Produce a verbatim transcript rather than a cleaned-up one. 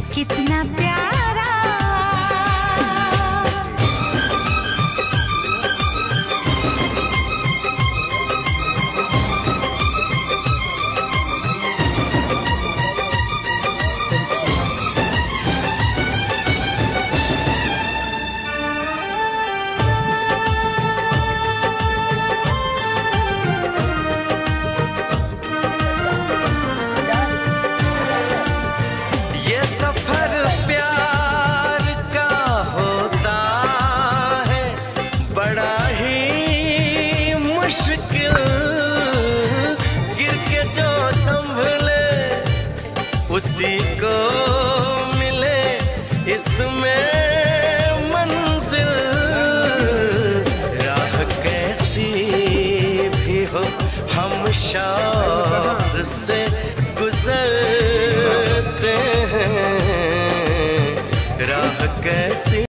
कितना प्यारा। उसी को मिले इसमें मंजिल, राह कैसी भी हो हम शौक से गुजरते हैं, राह कैसी